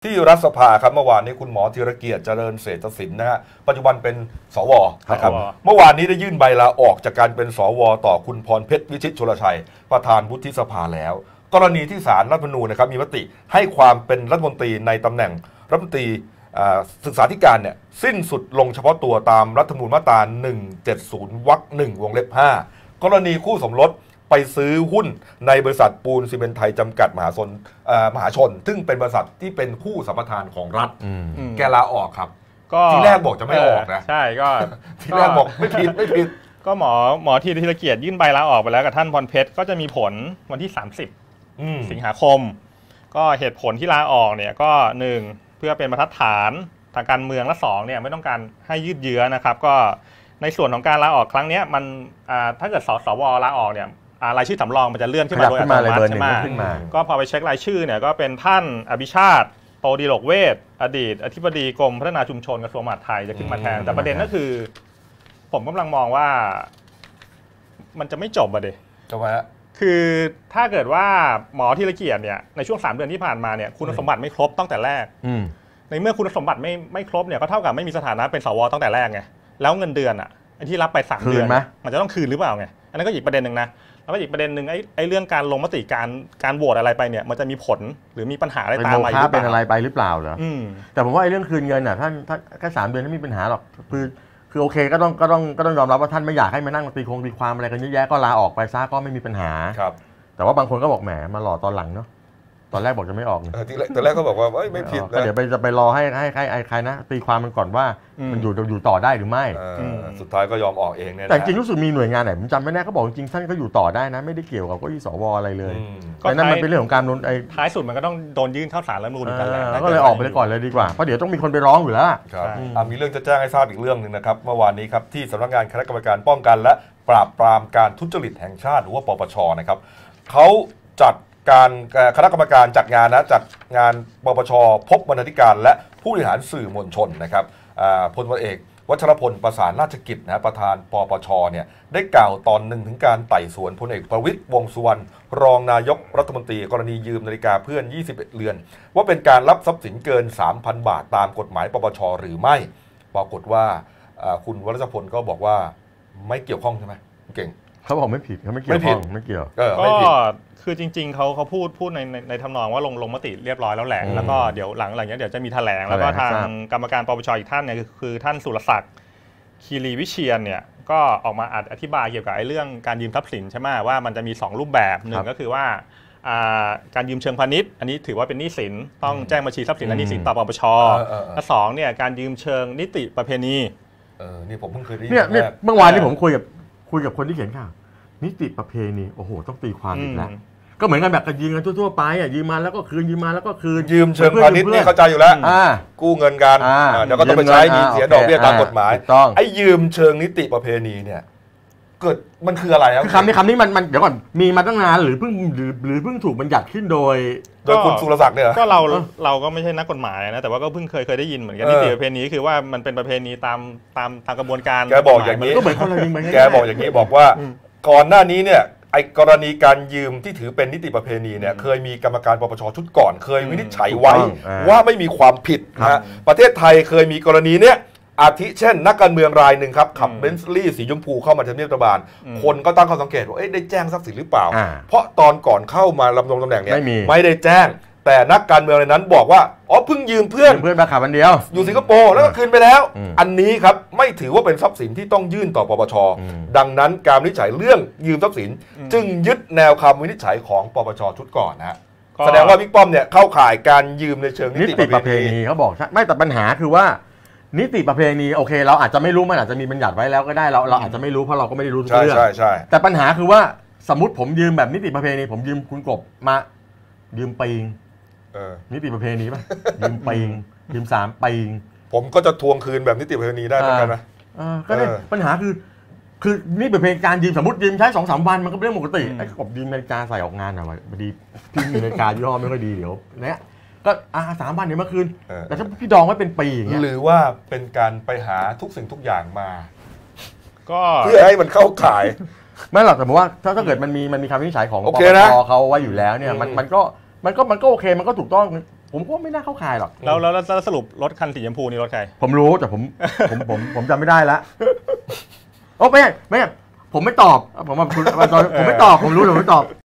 ที่รัฐสภาครับเมื่อวานนี้คุณหมอธีรเกียรติเจริญเศรษฐศิลป์นะฮะปัจจุบันเป็นสวนะครับเมื่อวานนี้ได้ยื่นใบลาออกจากการเป็นสวต่อคุณพรเพชรวิชิตชลชัยประธานวุฒิสภาแล้วกรณีที่ศาลรัฐธรรมนูญนะครับมีมติให้ความเป็นรัฐมนตรีในตำแหน่งรัฐมนตรีศึกษาธิการเนี่ยสิ้นสุดลงเฉพาะตัวตามรัฐธรรมนูญมาตรา170 วรรค 1 วงเล็บ 5กรณีคู่สมรสไปซื้อหุ้นในบริษัทปูนซีเมนต์ไทยจำกัดมหาชนซึ่งเป็นบริษัทที่เป็นคู่สัมปทานของรัฐแกลาออกครับทีแรกบอกจะไม่ออกนะใช่ก็ทีแรกบอกไม่ผิดก็หมอธีรเกียรติยื่นใบลาออกไปแล้วกับท่านพรเพชรก็จะมีผลวันที่30สิงหาคมก็เหตุผลที่ลาออกเนี่ยก็1เพื่อเป็นบรรทัดฐานทางการเมืองและ2เนี่ยไม่ต้องการให้ยืดเยื้อนะครับก็ในส่วนของการลาออกครั้งนี้มันถ้าเกิดสวลาออกเนี่ยรายชื่อสำรองมันจะเลื่อนขึ้นมาโดยอัตโนมัติใช่ไหมก็พอไปเช็ครายชื่อเนี่ยก็เป็นท่านอภิชาติโตดิโลกเวชอดีตอธิบดีกรมพัฒนาชุมชนกระทรวงมหาดไทยจะขึ้นมาแทนแต่ประเด็นก็คือผมกำลังมองว่ามันจะไม่จบอ่ะดิจบไหมคือถ้าเกิดว่าหมอธีรเกียรติเนี่ยในช่วง3 เดือนที่ผ่านมาเนี่ยคุณสมบัติไม่ครบตั้งแต่แรกในเมื่อคุณสมบัติไม่ครบเนี่ยก็เท่ากับไม่มีสถานะเป็นสวตั้งแต่แรกไงแล้วเงินเดือนอ่ะที่รับไป3 เดือนมันจะต้องคืนหรือเปล่าไงอันนั้นก็อีกประเด็นหนึ่งนะแล้วก็อีกประเด็นหนึ่งไอ้เรื่องการลงมติการโหวตอะไรไปเนี่ยมันจะมีผลหรือมีปัญหาอะไรตามมาอีกเป็นอะไรไปหรือเปล่าเหรอแต่ผมว่าไอ้เรื่องคืนเงินอ่ะท่านแค่3 เดือนไม่มีปัญหาหรอกคือโอเคก็ต้องยอมรับว่าท่านไม่อยากให้มานั่งตีความอะไรกันเยอะแยะก็ลาออกไปซะก็ไม่มีปัญหาครับแต่ว่าบางคนก็บอกแหมมาหล่อตอนหลังเนาะตอนแรกบอกจะไม่ออกตอนแรกก็บอกว่าไม่ผิดก็เดี๋ยวจะไปรอให้ใครนะตีความมันก่อนว่ามันอยู่ต่อได้หรือไม่สุดท้ายก็ยอมออกเองเนี่ยแต่จริงรู้สึกมีหน่วยงานไหนผมจำไม่แน่เขาบอกจริงท่านก็อยู่ต่อได้นะไม่ได้เกี่ยวกับเก้าอี้สวอะไรเลยแต่นั่นมันเป็นเรื่องของการท้ายสุดมันก็ต้องโดนยื่นเข้าศาลรัฐธรรมนูญกันแล้วก็เลยออกไปก่อนเลยดีกว่าเพราะเดี๋ยวต้องมีคนไปร้องอยู่แล้วครับมีเรื่องจะแจ้งให้ทราบอีกเรื่องนึงนะครับเมื่อวานนี้ครับที่สำนักงานคณะกรรมการป้องกันและปราบปรามการทุจริตแห่งชาติหรือว่าปปชนะครับเขาจัดการคณะกรรมการจัดงานปปชพบบรรณาธิการและผู้บริหารสื่อมวลชนนะครับพลตำรวจเอกวัชรพลประสานราชกิจนะประธานปปชเนี่ยได้กล่าวตอนหนึ่งถึงการไต่สวนพลเอกประวิตรวงษ์สุวรรณรองนายกรัฐมนตรีกรณียืมนาฬิกาเพื่อน21 เรือนว่าเป็นการรับทรัพย์สินเกิน 3,000 บาทตามกฎหมายปปชหรือไม่ปรากฏว่าคุณวัชรพลก็บอกว่าไม่เกี่ยวข้องใช่ไหมเก่งเขาบอกไม่ผิดเขาไม่เกี่ยวข้องไม่เกี่ยวก็คือจริงๆเขาพูดในทำนองว่าลงมติเรียบร้อยแล้วแหละแล้วก็เดี๋ยวหลังนี้เดี๋ยวจะมีแถลงแล้วก็ทางกรรมการปปชอีกท่านเนี่ยคือท่านสุรศักดิ์คีรีวิเชียรเนี่ยก็ออกมาอธิบายเกี่ยวกับเรื่องการยืมทรัพย์สินใช่ไหมว่ามันจะมี2 รูปแบบหนึ่งก็คือว่าการยืมเชิงพาณิชย์อันนี้ถือว่าเป็นหนี้สินต้องแจ้งบัญชีทรัพย์สินและหนี้สินต่อปปชและ2เนี่ยการยืมเชิงนิติประเพณีนี่ผมเพิ่งเคยได้ยินเนี่ยเมื่อวานนี้ผมคุยกับคนที่เขียนข่าวนิติประเพณีโอ้โหต้องตีความอีกแล้วก็เหมือนกันแบบยืมกันทั่วๆไปยืมมาแล้วก็คืนยืมมาแล้วก็คืนยืมเชิงพาณิชย์นี่เข้าใจอยู่แล้วกู้เงินกันเดี๋ยวก็ต้องไปใช้มีเสียดอกเบี้ยตามกฎหมายไอ้ยืมเชิงนิติประเพณีเนี่ยเกิดมันคืออะไรครับคำนี้มันเดี๋ยวก่อนมีมาตั้งนานหรือเพิ่งถูกบัญญัติขึ้นโดยคุณสุรศักดิ์เนี่ยก็เราก็ไม่ใช่นักกฎหมายนะแต่ว่าก็เพิ่งเคยได้ยินเหมือนกันนิติประเพณีคือว่ามันเป็นประเพณีตามกระบวนการแกบอกอย่างนี้ก็เหมือนคนละยิงไปแกบอกอย่างนี้บอกว่าก่อนหน้านี้เนี่ยไอ้กรณีการยืมที่ถือเป็นนิติประเพณีเนี่ยเคยมีกรรมการปปชชุดก่อนเคยวินิจฉัยไว้ว่าไม่มีความผิดนะประเทศไทยเคยมีกรณีเนี้ยอาทิเช่นนักการเมืองรายหนึ่งครับขับเบนซ์ลี่สีชมพูเข้ามาทำเนียบรัฐบาลคนก็ตั้งข้อสังเกตว่าได้แจ้งทรัพย์สินหรือเปล่าเพราะตอนก่อนเข้ามาดำรงตำแหน่งเนี่ยไม่ได้แจ้งแต่นักการเมืองในนั้นบอกว่าเพิ่งยืมเพื่อนมาขับวันเดียวอยู่สิงคโปร์แล้วก็คืนไปแล้วอันนี้ครับไม่ถือว่าเป็นทรัพย์สินที่ต้องยื่นต่อปปชดังนั้นการวินิจฉัยเรื่องยืมทรัพย์สินจึงยึดแนวคำวินิจฉัยของปปชชุดก่อนนะแสดงว่าบิ๊กป้อมเนี่ยเข้าข่ายการยืมในเชิงนิติประเพณีเขาบอกไม่แต่ปัญหาคือว่านิติประเพณีโอเคเราอาจจะไม่รู้มันอาจจะมีบัญญัติไว้แล้วก็ได้เราอาจจะไม่รู้เพราะเราก็ไม่ได้รู้ทุกเรื่องใช่แต่ปัญหาคือว่าสมมติผมยืมแบบนิติประเพณีผมยืมคุณกบมายืมปีงนิติประเพณีป่ะยืมปีงยืม3 ปีงผมก็จะทวงคืนแบบนิติประเพณีได้เหมือนกันนะก็ได้ปัญหาคือนี่เป็นเพลงการยืมสมมติยืมใช้2-3 วันมันก็เป็นเรื่องปกติไอ้กบยืมนาฬิกาใส่ออกงานหน่อยพอดีพี่มีนาฬิกายี่ห้อไม่ค่อยดีเดี๋ยวเนี้ยก็3 วันเดี๋ยวมาคืนแต่ถ้าพี่ดองไว้เป็นปีอย่างเงี้ยหรือว่าเป็นการไปหาทุกสิ่งทุกอย่างมาก็เพื่อให้มันเข้าข่ายไม่หรอกแต่ผมว่าถ้าเกิดมันมีคำวินิจฉัยของปปชเขาไว้อยู่แล้วเนี่ยมันก็โอเคมันก็ถูกต้องผมก็ไม่น่าเข้าข่ายหรอกแล้วสรุปรถคันสีชมพูนี่รถใครผมรู้แต่ผมจำไม่ได้ละโอ้ไม่ผมไม่ตอบผมไม่ตอบผมรู้แต่ผมไม่ตอบ